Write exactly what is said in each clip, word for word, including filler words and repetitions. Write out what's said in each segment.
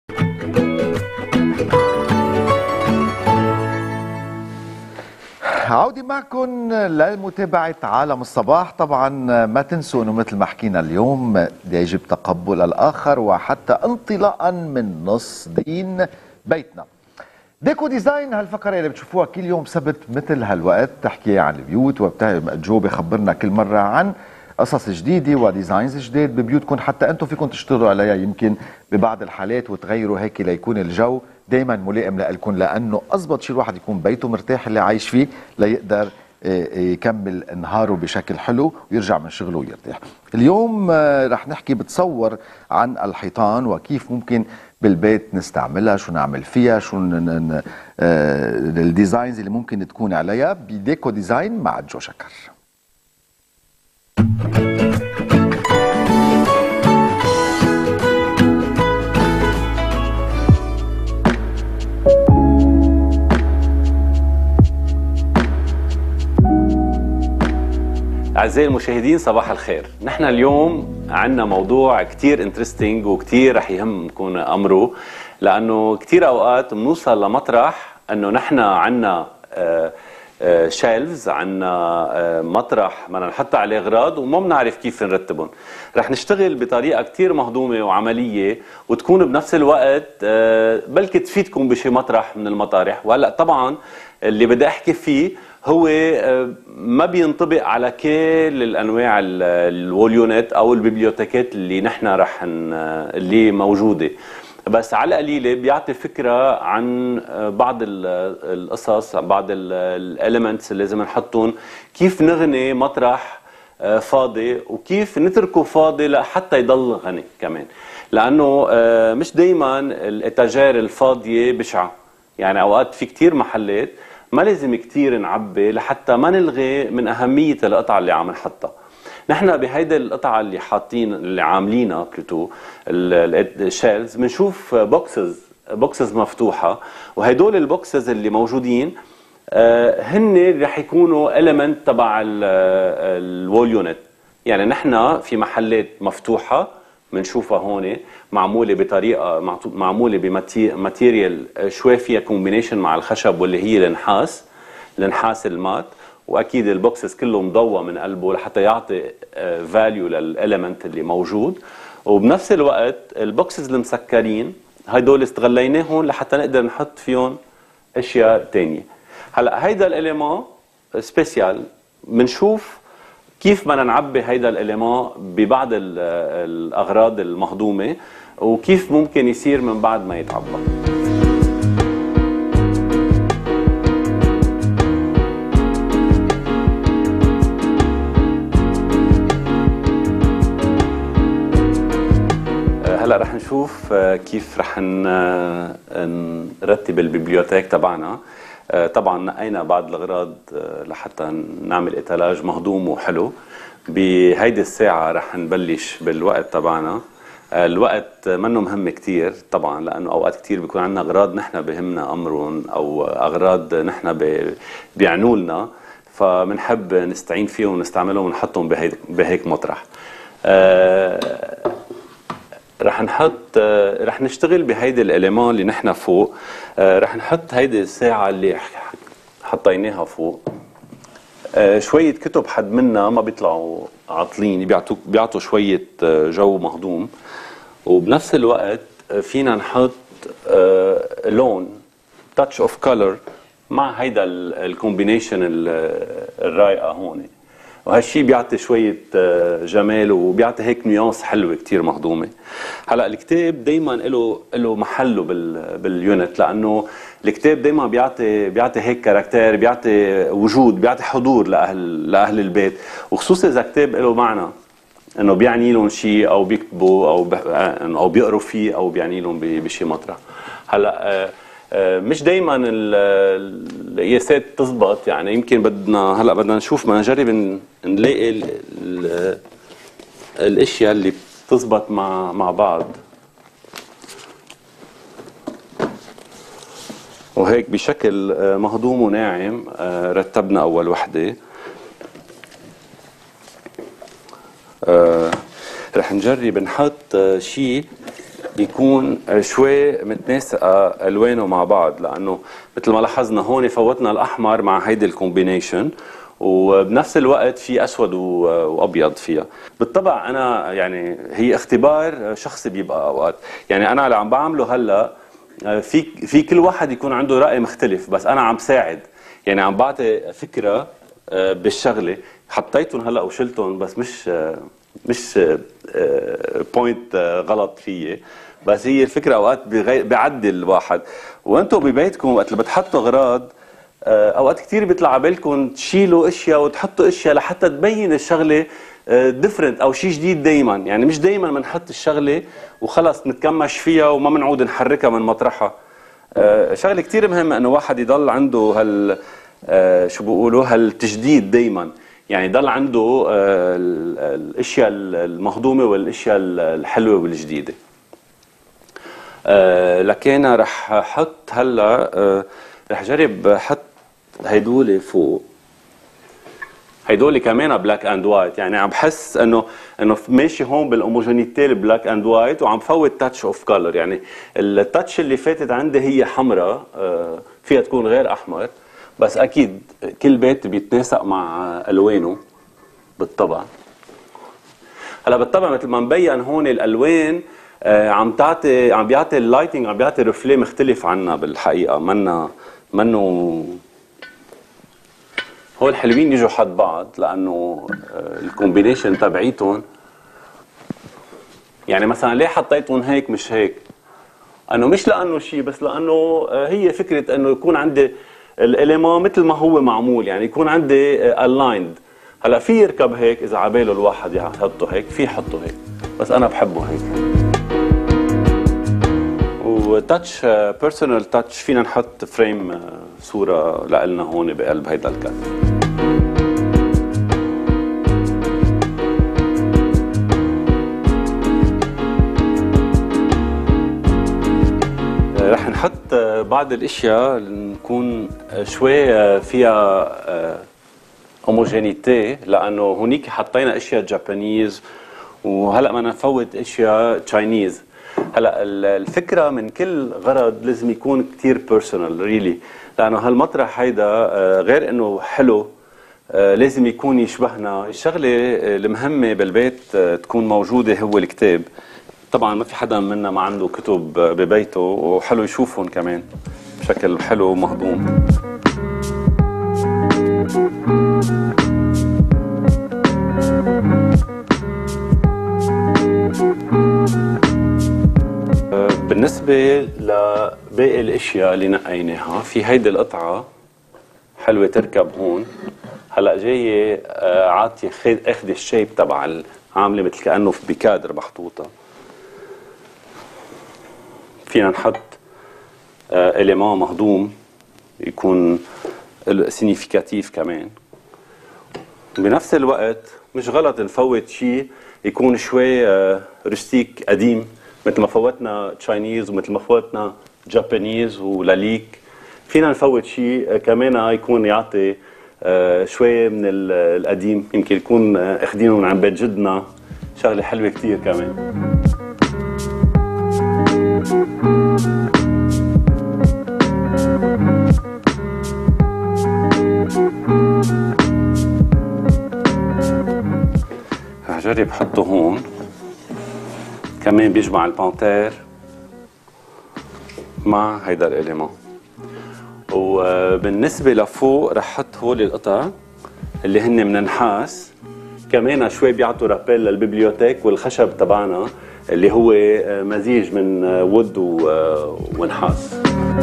عودي معكم لمتابعة عالم الصباح. طبعا ما تنسوا انه مثل ما حكينا اليوم يجب تقبل الاخر وحتى انطلاقا من نص دين بيتنا. ديكو ديزاين هالفقرة اللي بتشوفوها كل يوم سبت مثل هالوقت تحكي عن البيوت، وجو بخبرنا كل مرة عن قصص جديدة وديزاينز جديد ببيوتكم حتى انتم فيكم تشتغلوا عليها يمكن ببعض الحالات وتغيروا هيك ليكون الجو دائما ملائم لكم، لانه اضبط شيء الواحد يكون بيته مرتاح اللي عايش فيه ليقدر يكمل نهاره بشكل حلو ويرجع من شغله ويرتاح. اليوم رح نحكي بتصور عن الحيطان وكيف ممكن بالبيت نستعملها، شو نعمل فيها، شو الديزاينز اللي ممكن تكون عليها بديكو ديزاين مع جو شكر. أعزائي المشاهدين صباح الخير. نحن اليوم عندنا موضوع كتير انترستينج وكتير رح يهمكم أمره، لأنه كتير أوقات بنوصل لمطرح أنه نحن عندنا شيلفز، عندنا مطرح بدنا نحط عليه أغراض وما بنعرف كيف نرتبهم. رح نشتغل بطريقة كتير مهضومة وعملية وتكون بنفس الوقت بلكي تفيدكم بشي مطرح من المطارح. وهلأ طبعا اللي بدي أحكي فيه هو ما بينطبق على كل الانواع الوليونات او الببليوتيكات اللي نحن رح اللي موجوده، بس على القليله بيعطي فكره عن بعض القصص، بعض الاليمنتس اللي لازم نحطهم، كيف نغني مطرح فاضي وكيف نتركه فاضي لحتى يضل غني كمان، لانه مش دائما الاتاجير الفاضيه بشعه. يعني اوقات في كثير محلات ما لازم كتير نعبي لحتى ما نلغي من أهمية القطعة اللي عم نحطها. نحن بهيدا القطعة اللي حاطين اللي عاملينها بلوتو الشيلز بنشوف بوكسز بوكسز مفتوحة، وهدول البوكسز اللي موجودين آه هن رح يكونوا إليمنت تبع الوول يونت. يعني نحن في محلات مفتوحة بنشوفها هون معموله بطريقه معموله بماتيريال شوي فيها كومبينيشن مع الخشب واللي هي النحاس النحاس المات، واكيد البوكسز كله مضوى من قلبه لحتى يعطي فاليو للاليمنت اللي موجود. وبنفس الوقت البوكسز المسكرين هدول استغليناهم لحتى نقدر نحط فيهم اشياء ثانيه. هلا هيدا الاليمون سبيسيال بنشوف كيف بدنا نعبي هيدا الاليمون ببعض الاغراض المهضومه وكيف ممكن يصير من بعد ما يتعبى. هلا رح نشوف كيف رح نرتب الببليوتيك تبعنا. طبعا نقينا بعض الاغراض لحتى نعمل اتلاج مهضوم وحلو. بهيدي الساعه رح نبلش بالوقت تبعنا. الوقت منه مهم كتير طبعا، لانه اوقات كتير بيكون عندنا اغراض نحن بهمنا امرهم او اغراض نحن بيعنوا لنا، فبنحب نستعين فيهم ونستعملهم ونحطهم بهيك بهيك مطرح. أه رح نحط رح نشتغل بهيدي الاليمان اللي نحن فوق. أه رح نحط هيدي الساعه اللي حطيناها فوق. أه شويه كتب حد منا ما بيطلعوا عاطلين، بيعطوا بيعطوا شويه جو مهضوم، وبنفس الوقت فينا نحط أه لون تاتش اوف كولر مع هيدا الكومبينيشن الرايقه هون، وهالشي بيعطي شويه جمال وبيعطي هيك نيونس حلوه كتير مهضومه. هلا الكتاب دائما له له محله باليونت، لانه الكتاب دائما بيعطي بيعطي هيك كاركتير، بيعطي وجود، بيعطي حضور لاهل لاهل البيت، وخصوصا اذا كتاب له معنى انه بيعني لهم شيء او بيكتبوا او او بيقروا فيه او بيعني لهم بشيء مطرح. هلا مش دايما القياسات تزبط، يعني يمكن بدنا هلا بدنا نشوف، بدنا نجرب نلاقي ال ال الاشياء اللي بتزبط مع مع بعض. وهيك بشكل مهضوم وناعم رتبنا اول وحده. رح نجرب نحط شيء يكون شوي متناسقه الوانه مع بعض، لانه مثل ما لاحظنا هون فوتنا الاحمر مع هيدي الكومبينيشن، وبنفس الوقت في اسود وابيض فيها. بالطبع انا يعني هي اختبار شخصي بيبقى اوقات، يعني انا اللي عم بعمله هلا في في كل واحد يكون عنده راي مختلف، بس انا عم ساعد، يعني عم بعطي فكره بالشغله، حطيتهم هلا وشلتهم بس مش مش بوينت غلط فيي، بس هي الفكره اوقات بيعدل الواحد. وانتم ببيتكم وقت اللي بتحطوا اغراض اوقات كثير بيطلع على بالكم تشيلوا اشياء وتحطوا اشياء لحتى تبين الشغله ديفرنت او شيء جديد دائما، يعني مش دائما بنحط الشغله وخلص نتكمش فيها وما بنعود نحركها من مطرحها. شغله كثير مهمه انه واحد يضل عنده هال شو بيقولوا هالتجديد دائما، يعني يضل عنده الاشياء المهضومه والاشياء الحلوه والجديده. لكن رح احط هلا رح جرب احط هيدول فوق، هيدول كمان بلاك اند وايت، يعني عم بحس انه انه ماشي هون بالهوموجينيتي البلاك اند وايت، وعم فوت تاتش اوف كلر، يعني التاتش اللي فاتت عندي هي حمراء فيها تكون غير احمر، بس اكيد كل بيت بيتناسق مع الوانه بالطبع. هلا بالطبع مثل ما مبين هون الالوان عم تعطي عم بيعطي اللايتنج عم بيعطي ريفلي مختلف عنا بالحقيقه، منا منه هول حلوين يجوا حد بعض، لانه الكومبينيشن تبعيتهم، يعني مثلا ليه حطيتهم هيك مش هيك؟ انه مش لانه شيء، بس لانه هي فكره انه يكون عندي الاليمون مثل ما هو معمول، يعني يكون عندي الايند. هلا في يركب هيك اذا عباله الواحد يحطه هيك، في يحطه هيك، بس انا بحبه هيك. وتاتش بيرسونال تاتش فينا نحط فريم صوره لنا هون بقلب هيدا الكات. رح نحط بعض الاشياء نكون شوي فيها هوموجينيتي، لانه هونيك حطينا اشياء جابانيز وهلا بدنا نفوت اشياء تشاينيز. هلا الفكره من كل غرض لازم يكون كثير بيرسونال ريلي، لانه هالمطرح هيدا غير انه حلو لازم يكون يشبهنا. الشغله المهمه بالبيت تكون موجوده هو الكتاب. طبعا ما في حدا منا ما عنده كتب ببيته، وحلو يشوفهم كمان بشكل حلو ومهضوم. بالنسبة لباقي الاشياء اللي نقيناها، في هيدي القطعة حلوة تركب هون. هلا جاية عاطية اخذ الشيب تبع عاملة مثل كأنه في بكادر محطوطة. فينا نحط إليمان مهضوم يكون سينيفيكاتيف كمان. بنفس الوقت مش غلط نفوت شيء يكون شوي رستيك قديم، مثل ما فوتنا تشاينيز ومثل ما فوتنا جابانيز ولاليك. فينا نفوت شيء كمان يكون يعطي شوي من القديم، يمكن يكون اخذينه من عند بيت جدنا، شغله حلوه كثير كمان. رح جرب حطه هون كمان بيجمع البانتير مع هيدا الاليمان. وبالنسبه لفوق رح حط هول القطع اللي هن من نحاس، كمان شوي بيعطوا رابيل للبيبليوتيك، والخشب تبعنا اللي هو مزيج من وود ونحاس.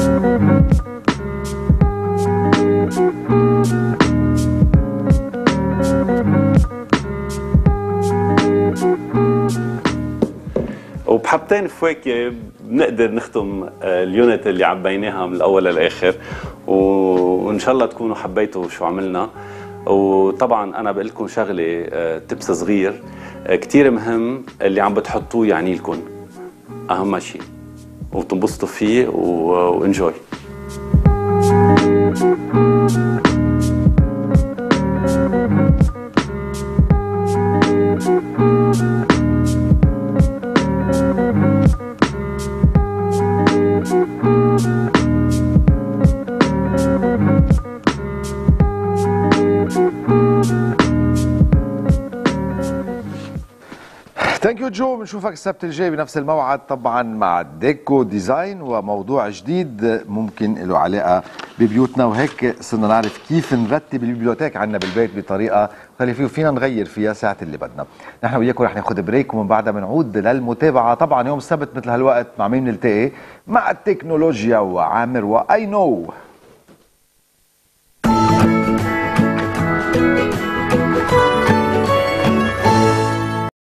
وبحبتين فواكه بنقدر نختم اليونت اللي عبيناها من الاول للاخر، وان شاء الله تكونوا حبيتوا شو عملنا. وطبعا انا بقول لكم شغله تبس صغير كثير مهم، اللي عم بتحطوه يعني لكم اهم شيء، وتنبسطوا فيه وانجوي. ثانك يو جو، بنشوفك السبت الجاي بنفس الموعد طبعا مع ديكو ديزاين وموضوع جديد ممكن له علاقه ببيوتنا، وهيك صرنا نعرف كيف نرتب البيبليوتيك عندنا بالبيت بطريقه خلي فيه فينا نغير فيها ساعه اللي بدنا. نحن وياكم رح ناخذ بريك ومن بعدها بنعود للمتابعه. طبعا يوم السبت مثل هالوقت مع مين بنلتقي؟ مع التكنولوجيا وعامر واي نو.